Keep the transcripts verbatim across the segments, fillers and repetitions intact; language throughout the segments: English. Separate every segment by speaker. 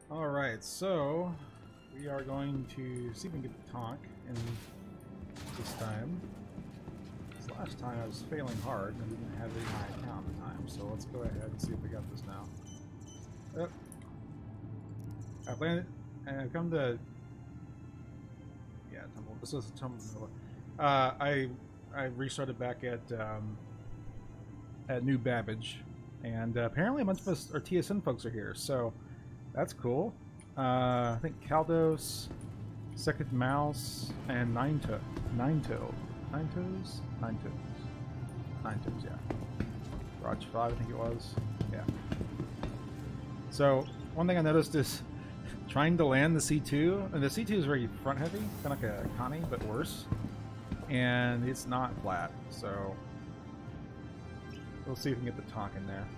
Speaker 1: Alright, so we are going to see if we can get the Tonk in this time. Because last time I was failing hard and I didn't have it in my account at the time, so let's go ahead and see if we got this now. Yep. I've landed, and I've come to... Yeah, Tumble. This is Tumble. Uh, I I restarted back at um, at New Babbage, and uh, apparently a bunch of us, our T S N folks are here, so that's cool. Uh, I think Kaldos, Second Mouse, and Nine Toe, Nine Toe, Nine Toes, Nine Toes, Nine Toes, yeah. Raj Five, I think it was, yeah. So one thing I noticed is trying to land the C two, and the C two is very front heavy, kind of like a Connie, but worse. And it's not flat, so we'll see if we can get the Tonk in there.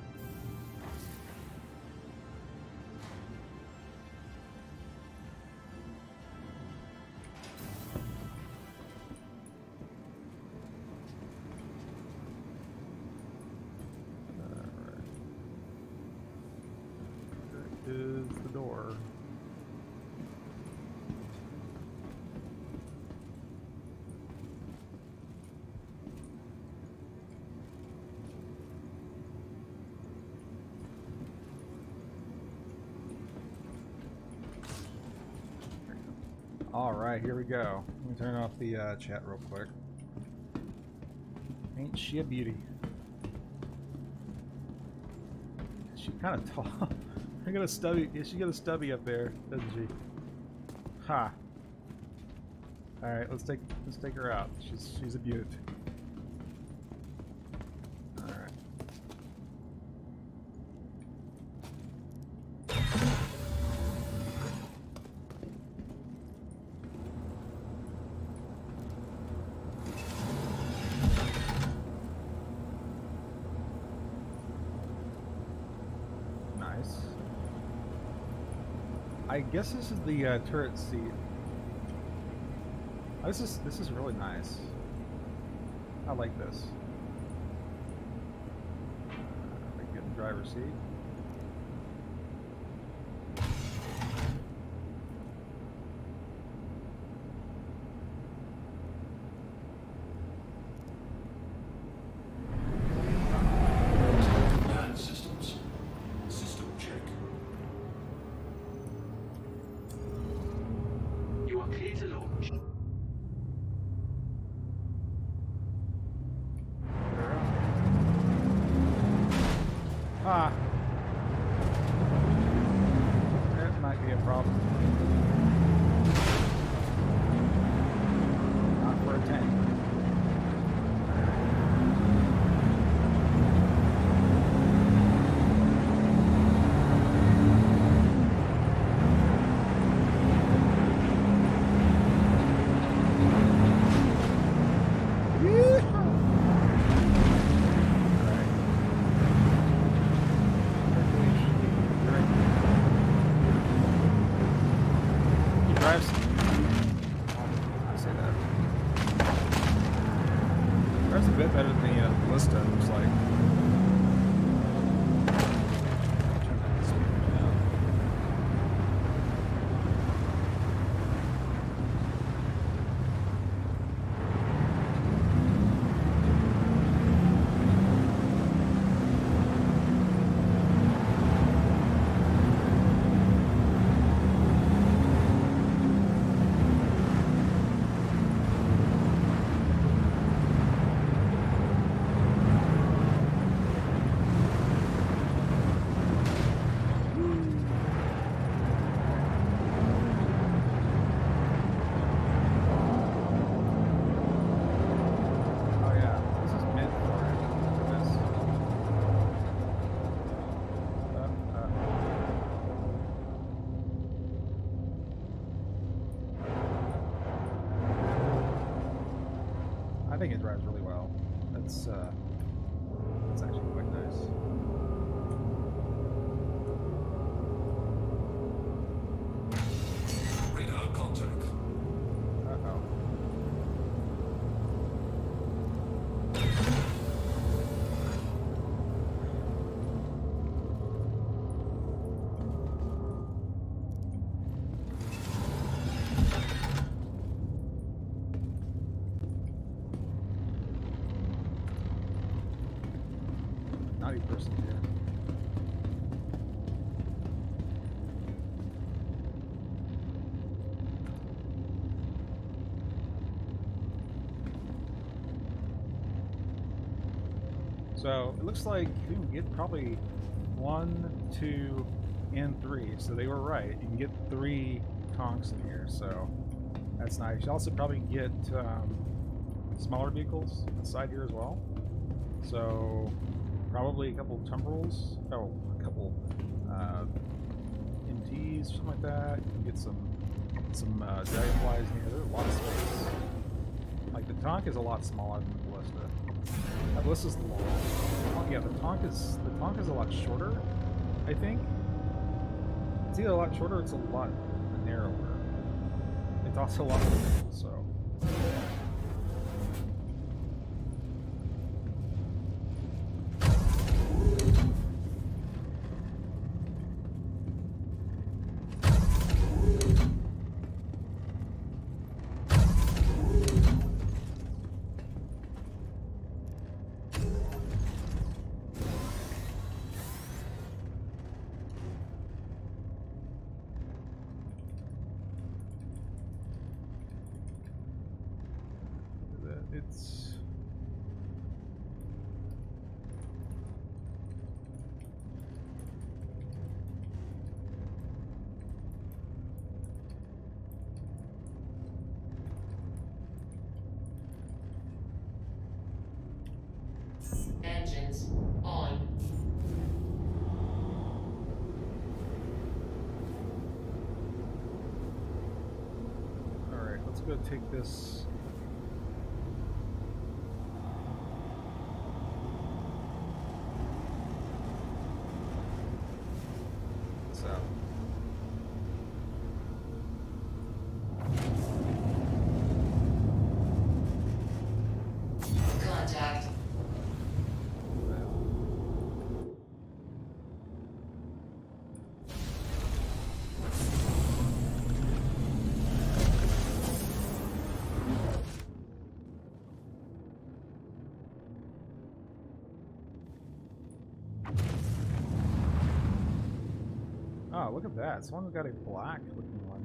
Speaker 1: Alright. There is the door. Alright, here we go. Let me turn off the uh, chat real quick. Ain't she a beauty? She's kind of tall. I got a stubby. Yeah, she got a stubby up there, doesn't she? Ha. Alright, let's take let's take her out. She's she's a beaut. Alright. I guess this is the uh, turret seat. Oh, this is this is really nice. I like this. Uh, get in the driver's seat. Ah, that might be a problem. Not for a tank. I think it drives really well. That's uh, that's actually quite nice.
Speaker 2: Radar contact.
Speaker 1: Uh oh. three person here. So it looks like you can get probably one, two, and three. So they were right. You can get three conchs in here. So that's nice. You also probably get um, smaller vehicles inside here as well. So probably a couple tumbrils. Oh, a couple uh, M Ts, something like that. You can get some some uh, dragonflies in here. There's a lot of space. Like the Tonk is a lot smaller than the Ballista. The Ballista's long. Oh, yeah, the Tonk is the Tonk is a lot shorter. I think it's either a lot shorter or it's a lot narrower. It's also a lot more difficult, so. It's
Speaker 2: engines on.
Speaker 1: all right. Let's go take this.
Speaker 2: Contact.
Speaker 1: Oh, look at that. Someone got a black looking one.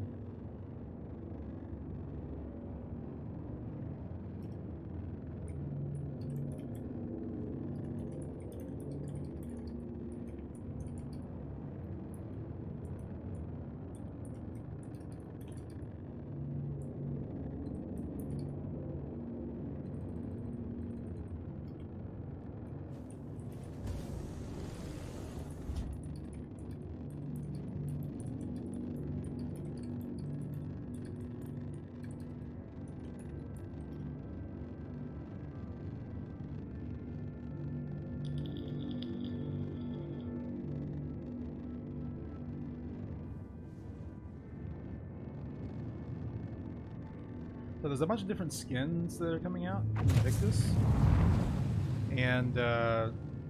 Speaker 1: So there's a bunch of different skins that are coming out in Invictus, and uh,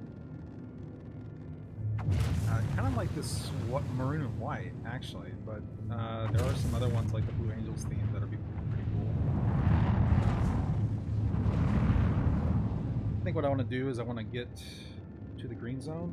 Speaker 1: uh, kind of like this what maroon and white actually, but uh, there are some other ones like the Blue Angels theme that are be pretty cool. I think what I want to do is I want to get to the green zone.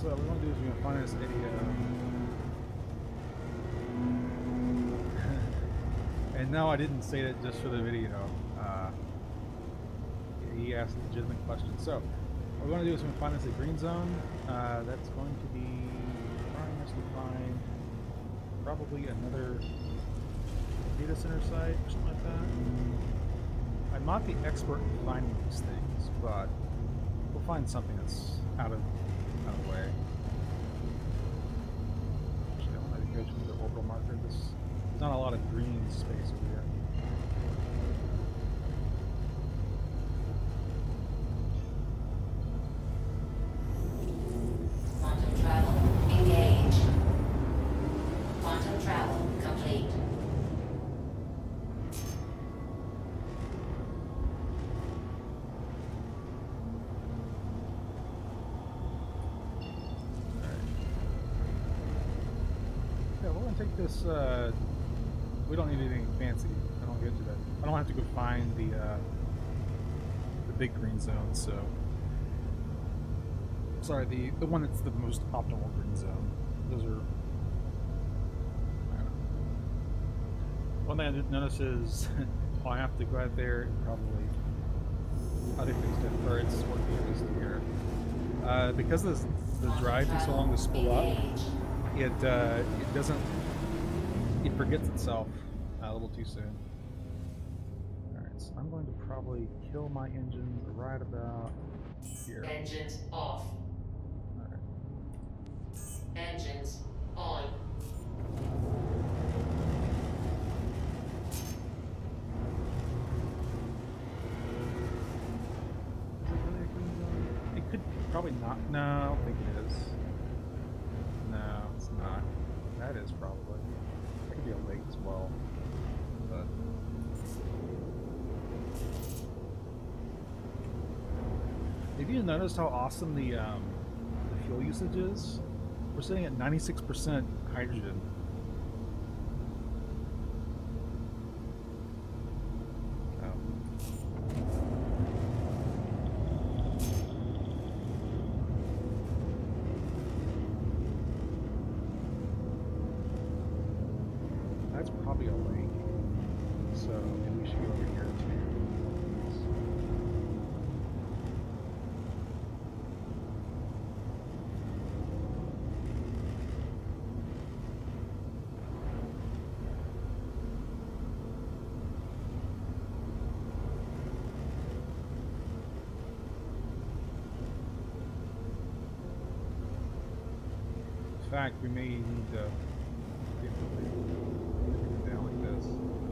Speaker 1: So what we want to do is we're going to find this a. Uh... and no, I didn't say that just for the video. Uh, he asked a legitimate question. So what we want to do is we're going to find this a green zone. Uh, that's going to be trying us to find probably another data center site or something like that. I'm not the expert in finding these things, but we'll find something that's out of, out of the way. Actually, I want to go to the orbital marker. This, there's not a lot of green space over here.
Speaker 2: Quantum travel engaged. Quantum travel complete.
Speaker 1: Take this, uh, we don't need anything fancy. I don't get to that. I don't have to go find the, uh, the big green zone, so. Sorry, the, the one that's the most optimal green zone. Those are, I don't know. One thing I did notice is, well, I have to go out there and probably, I think fixed it, or it's working at least here. Uh, because this, the drive takes so long to spool up, it, uh, it doesn't, it forgets itself a little too soon. Alright, so I'm going to probably kill my engines right about here.
Speaker 2: Engines off.
Speaker 1: Alright.
Speaker 2: Engines on.
Speaker 1: Is it really a green zone? It could probably not. No, I don't think it is. No, it's not. That is probably. That could be a lake as well. But have you noticed how awesome the um, the fuel usage is? We're sitting at ninety-six percent hydrogen. That's probably a lake, so maybe we should go over here too. In fact, we may need to get the down like this.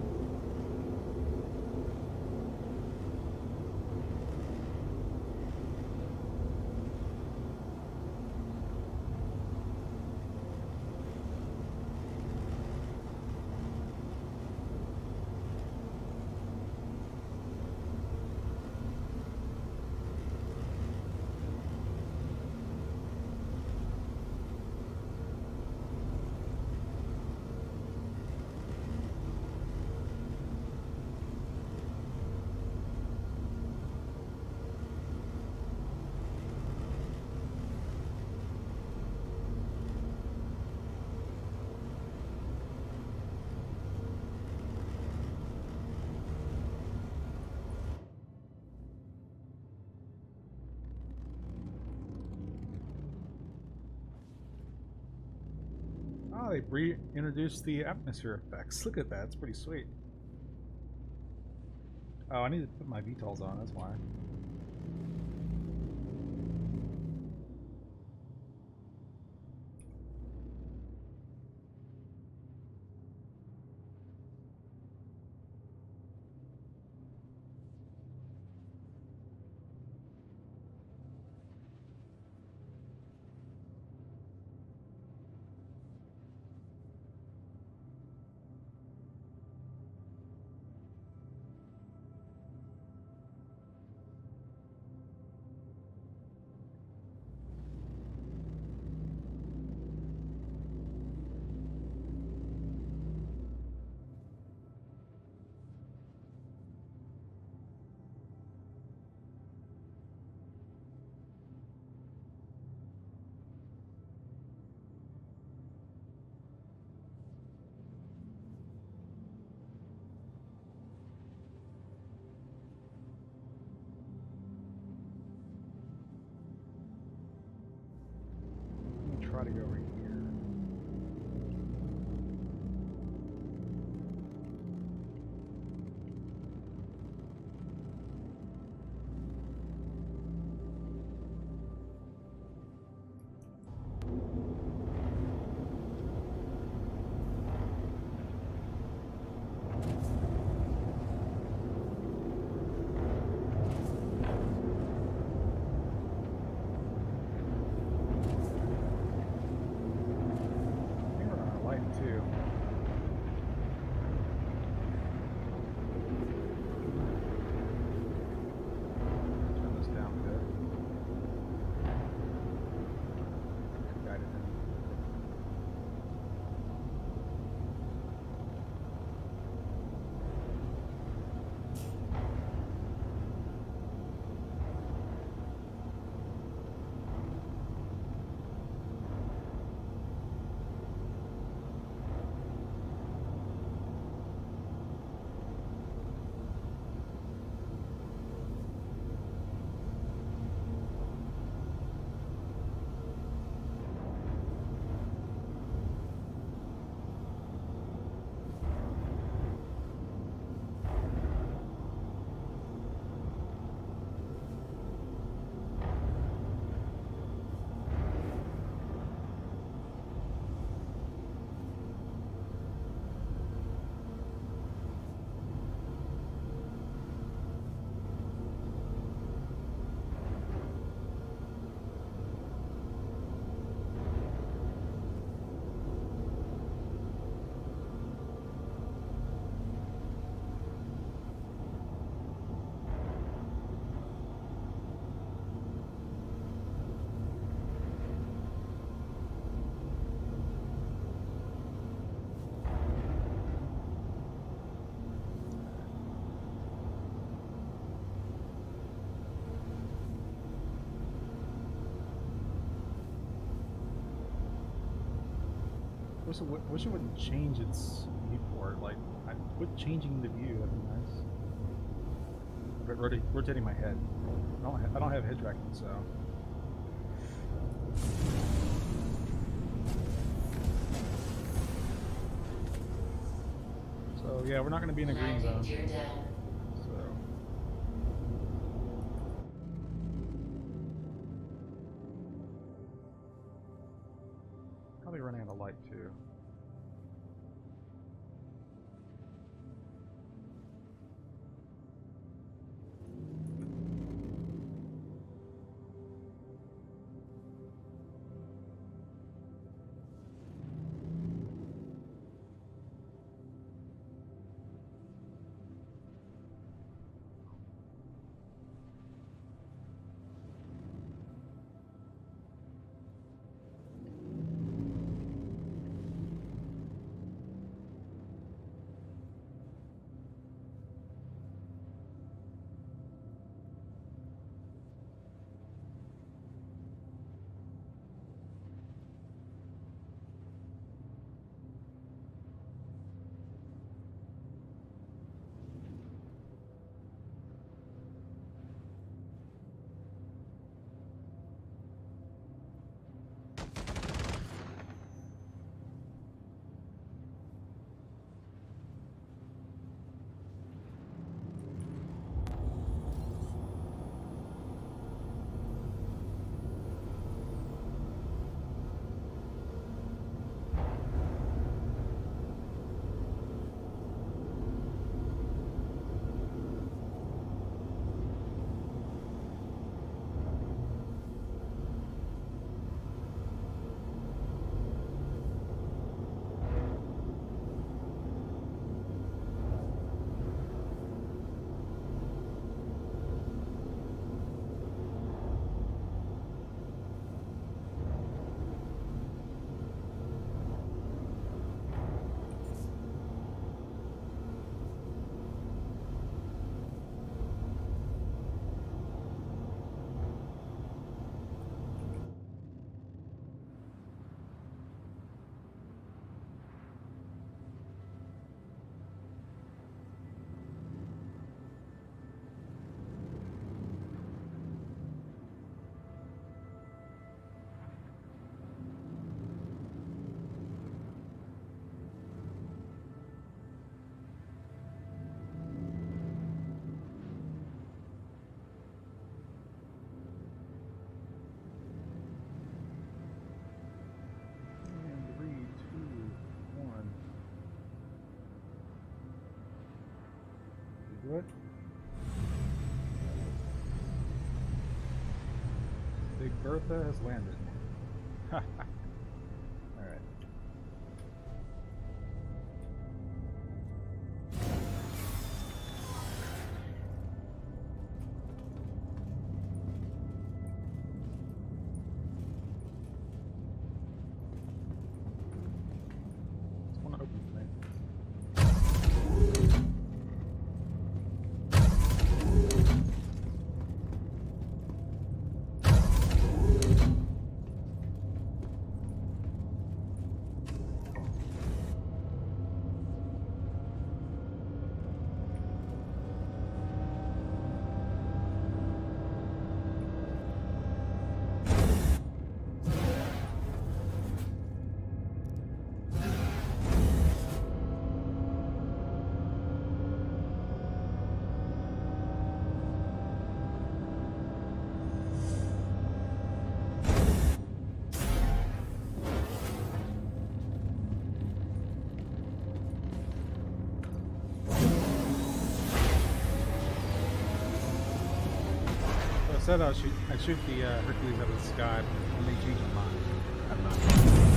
Speaker 1: Oh, they reintroduced the atmosphere effects. Look at that, it's pretty sweet. Oh, I need to put my V TOLs on, that's why. to go over here. Wish it, would, wish it wouldn't change its viewport. Like, I quit changing the view. That'd be nice. But roti rotating my head. I don't. Ha I don't have head tracking, so. So yeah, we're not going to be in a green zone. So. Probably running out of light too. Big Bertha has landed. Alright. It's one open for me. I said I'll shoot, I'd shoot the uh, Hercules out of the sky, but I may change my mind. I'm not.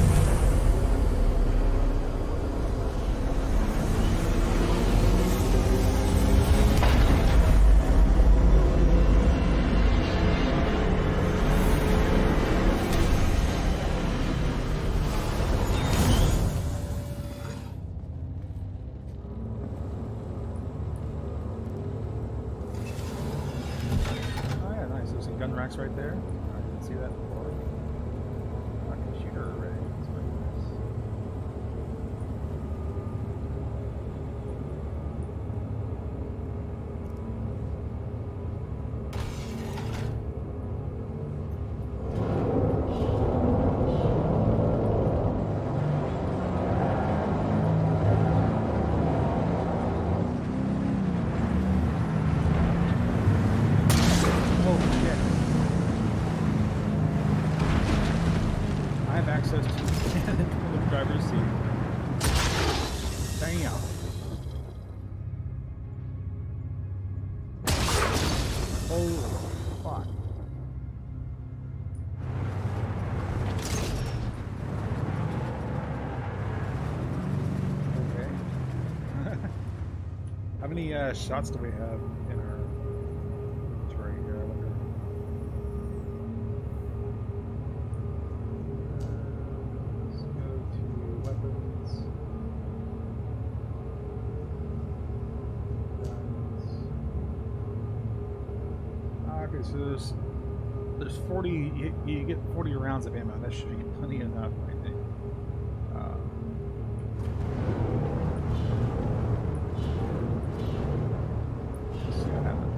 Speaker 1: Gun racks right there. I didn't see that before. Rocket shooter array. That's very nice. Access to the cannon from the driver's seat. Damn. Holy fuck. Okay. How many uh, shots do we have in our inventory here? I wonder. Okay, so there's there's forty. You, you get forty rounds of ammo. That should be plenty enough, I think. Um, let's see what happens.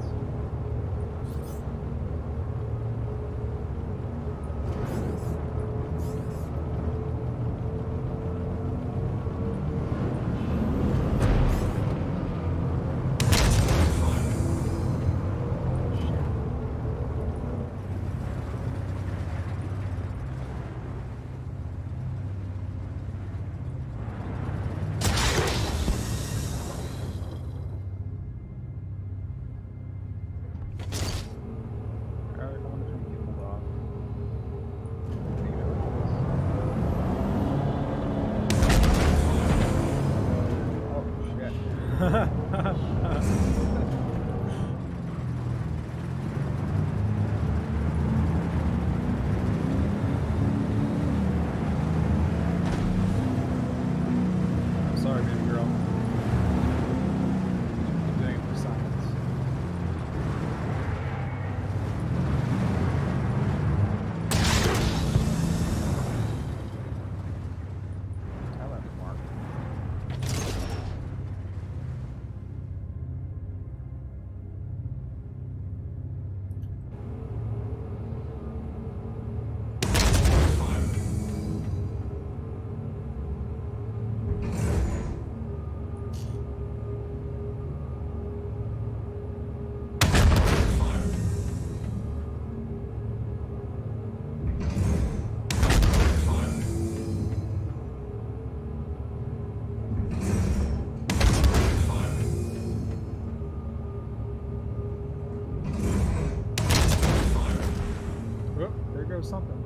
Speaker 1: goes something.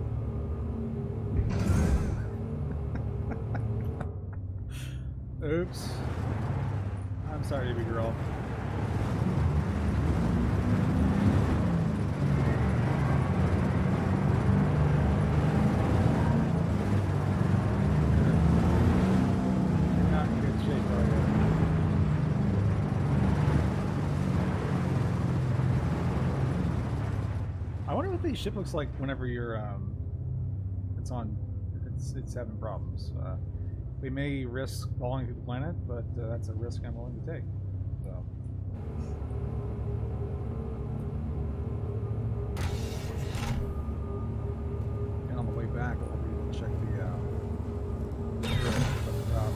Speaker 1: Oops. I'm sorry, baby girl. You're not in good shape, are you? I wonder what the ship looks like whenever you're um it's on it's it's having problems. Uh, we may risk falling through the planet, but uh, that's a risk I'm willing to take. So. And on the way back, I'll be able to check the uh, at the top.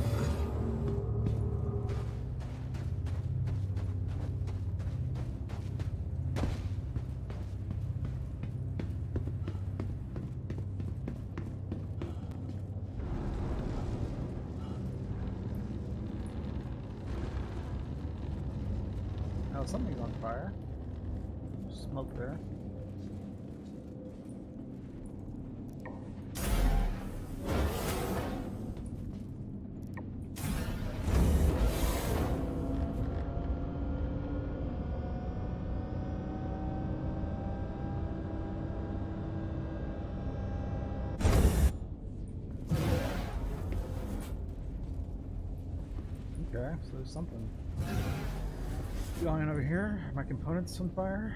Speaker 1: Oh, something's on fire. Smoke there. Okay, so there's something going on over here. My components on fire.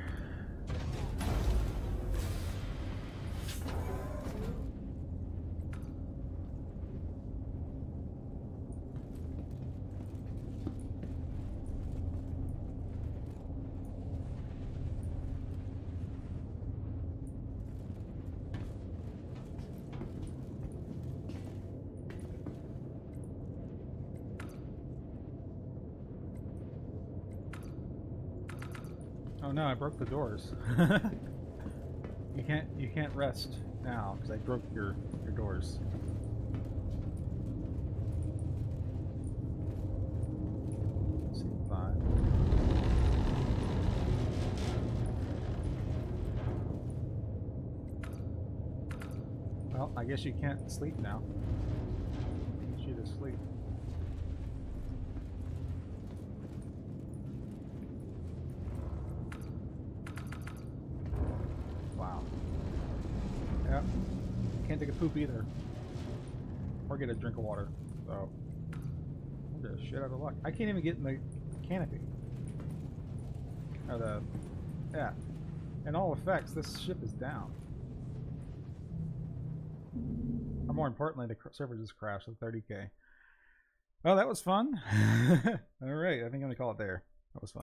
Speaker 1: Oh no, I broke the doors. You can't you can't rest now because I broke your your doors. C five. Well, I guess you can't sleep now. Get you to sleep. Wow. Yep. Can't take a poop either. Or get a drink of water. So, I'm just shit out of luck. I can't even get in the canopy. Or the, yeah. In all effects, this ship is down. Or more importantly, the server just crashed at thirty K. Well, that was fun. Alright, I think I'm going to call it there. That was fun.